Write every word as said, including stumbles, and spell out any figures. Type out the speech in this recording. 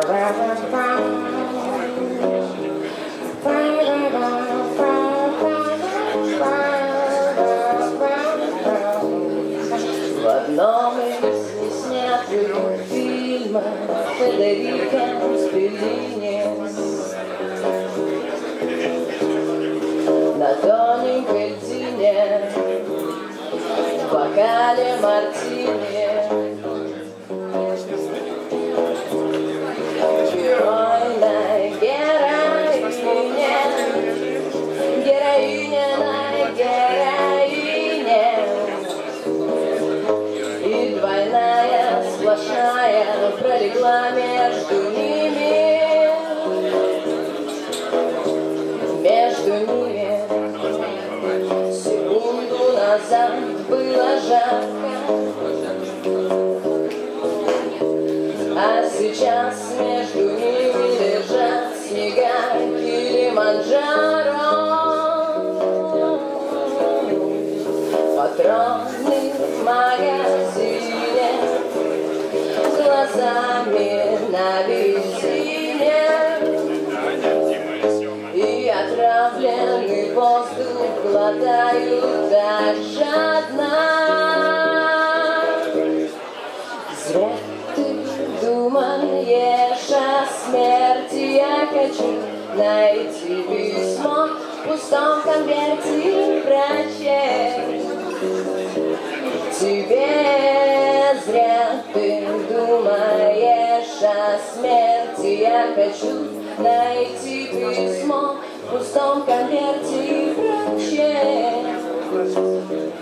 В одном из неснятых фильмов Федерико Феллини на тоненькой льдине в бокале мартини геройная героиня, героиня на героине, и двойная сплошная пролегла между ними, между ними. Секунду назад было жарко, а сейчас между ними лежат снега Килиманджаро. Патроны в магазине, глазами на бензине, и отравленный воздух глотают так жадно. Зря ты думаешь о смерти, я хочу найти письмо в пустом конверте, прочесть тебе. Зря ты думаешь о смерти, я хочу найти письмо в пустом конверте, прочесть